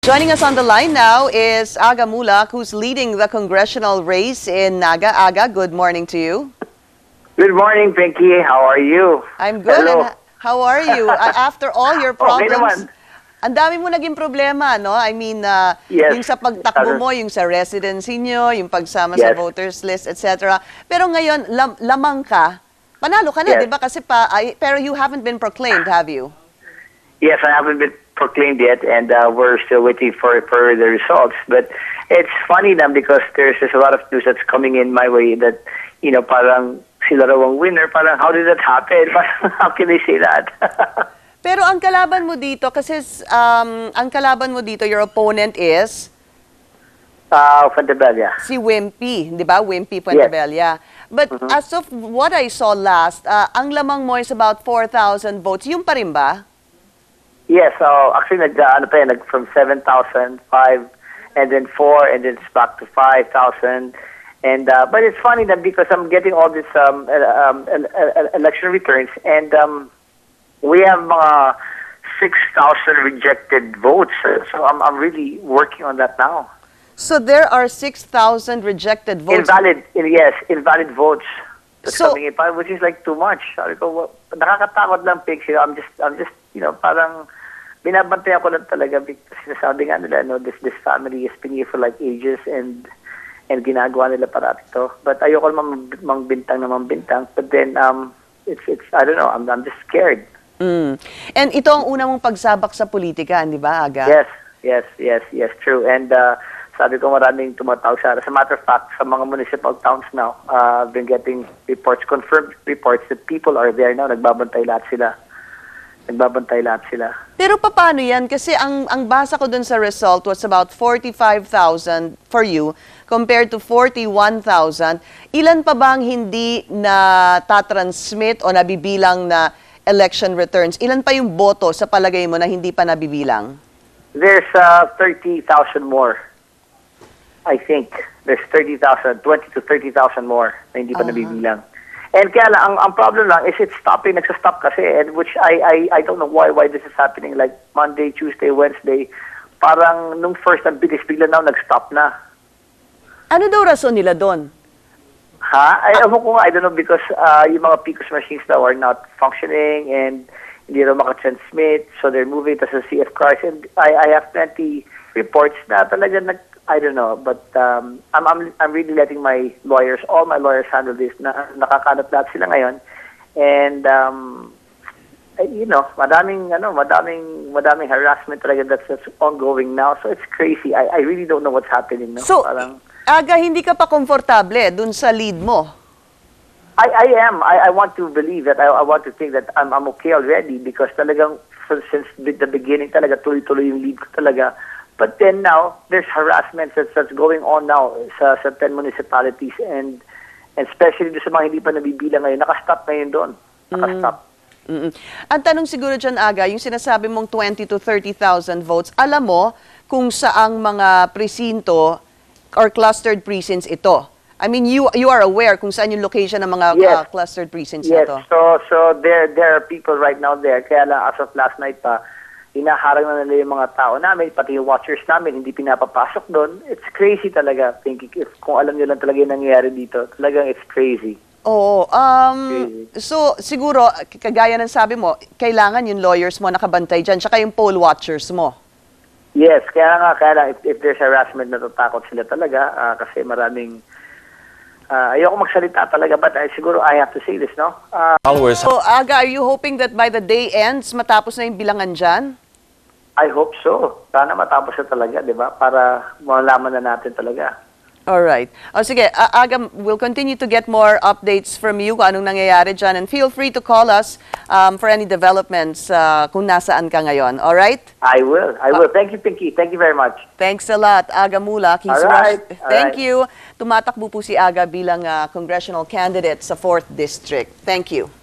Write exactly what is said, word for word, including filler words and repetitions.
Joining us on the line now is Aga Muhlach, who's leading the congressional race in Naga. Aga, good morning to you. Good morning, Pinky. How are you? I'm good. Hello. And how are you? Uh, After all your Okay problems, naman. ang dami mo naging problema, no? I mean, uh, Yes. yung sa pagtakbo mo, yung sa residency nyo, yung pagsama sa Yes. voters list, et cetera. Pero ngayon, lam lamang ka. Panalo ka na, Yes. di ba? Kasi pa, ay, pero you haven't been proclaimed, have you? Yes, I haven't been proclaimed yet, and uh, we're still waiting for for the results. But it's funny now because there's just a lot of news that's coming in my way that, you know, parang sila raw ang winner. Parang, how did that happen? How can they say that? Pero ang kalaban mo dito, kasi um, ang kalaban mo dito, your opponent is uh, Fuentebella. si Wimpy, di ba? Wimpy Fuentebella. But Mm-hmm. as of what I saw last, uh, ang lamang mo is about four thousand votes. Yung pa rin ba? Yes, so actually, nag, uh, ano pa yun, nag, from seven thousand, five, and then four, and then it's back to five thousand. And, uh, but it's funny that because I'm getting all this um, uh, um, uh, election returns, and um, we have uh, six thousand rejected votes. So I'm, I'm really working on that now. So there are six thousand rejected votes. Invalid, in, yes, invalid votes. That's So- coming in, parang, which is like too much. Sabi ko, well, nakakatakot lang, Pix. You know, I'm just, I'm just, you know, parang binabantay ako lang talaga because sinasabi nga nila, no, this this family has been here for like ages and and ginagawa nila parati to. But ayoko naman mangbintang na mangbintang. But then, um, it's, it's, I don't know, I'm, I'm just scared. Mm. And ito ang una mong pagsabak sa politika, di ba, Aga? Yes, yes, yes, yes, true. And uh, sabi ko maraming tumatawag sa As a matter of fact, sa mga municipal towns now, uh, I've been getting reports, confirmed reports that people are there now. Nagbabantay lahat sila. Nagbabantay lahat sila. Pero paano yan? Kasi ang, ang basa ko dun sa result was about forty-five thousand for you compared to forty-one thousand. Ilan pa bang hindi na tatransmit o nabibilang na election returns? Ilan pa yung boto sa palagay mo na hindi pa nabibilang? There's uh, thirty thousand more. I think. There's thirty thousand, twenty to thirty thousand more na hindi pa Uh-huh. nabibilang. And kaya lang, ang, ang problem lang is it's stopping, nagsa-stop kasi, and which I, I, I don't know why why this is happening, like Monday, Tuesday, Wednesday, parang nung first ang bilis, bigla na nag-stop na. Ano daw rason nila doon? Ha? I, uh, ko nga, I don't know, because uh, yung mga P C O S machines now are not functioning and hindi na makatransmit, so they're moving to sa C F cars, and I, I have plenty reports na talaga nag, I don't know, but um, I'm, I'm, I'm really letting my lawyers, all my lawyers handle this, na nakakanap lahat sila ngayon, and um, eh, you know, madaming, ano, madaming, madaming harassment talaga that's, that's ongoing now, so it's crazy. I, I really don't know what's happening. No? So, Parang, Aga, hindi ka pa komportable dun sa lead mo? I, I am. I, I want to believe that. I, I want to think that I'm, I'm okay already because talagang so, since the, the beginning talaga tuloy-tuloy yung lead ko talaga. But then now, there's harassment that's, that's going on now sa, sa ten municipalities and, and especially doon sa mga hindi pa nabibilang ngayon. Nakastop ngayon doon. Nakastop. Mm -mm. Ang tanong siguro dyan, Aga, yung sinasabi mong twenty to thirty thousand votes, alam mo kung saang mga presinto or clustered precincts ito? I mean, you you are aware kung saan yung location ng mga Yes. uh, clustered precincts Yes, na to? so so there there are people right now there. Kaya lang as of last night pa, inaharang na nila yung mga tao namin, pati yung watchers namin, hindi pinapapasok doon. It's crazy talaga. Thinking, if, kung alam nyo lang talaga yung nangyayari dito, talagang it's crazy. Oo. Um, Crazy. so, siguro, kagaya ng sabi mo, kailangan yung lawyers mo nakabantay dyan, tsaka yung poll watchers mo. Yes, kaya nga, kaya lang, if, if there's harassment, natatakot sila talaga uh, kasi maraming, uh, ayoko magsalita talaga, but uh, siguro I have to say this, no? Uh, So, Aga, are you hoping that by the day ends, matapos na yung bilangan dyan? I hope so. Sana matapos na talaga, di ba? Para malaman na natin talaga. Alright. O sige, A- Aga, we'll continue to get more updates from you kung anong nangyayari dyan. And feel free to call us um, for any developments uh, kung nasaan ka ngayon. Alright? I will. I will. Thank you, Pinky. Thank you very much. Thanks a lot, Aga Muhlach. He's Alright. rushed- Thank Alright. you. Tumatakbo po si Aga bilang uh, congressional candidate sa fourth District. Thank you.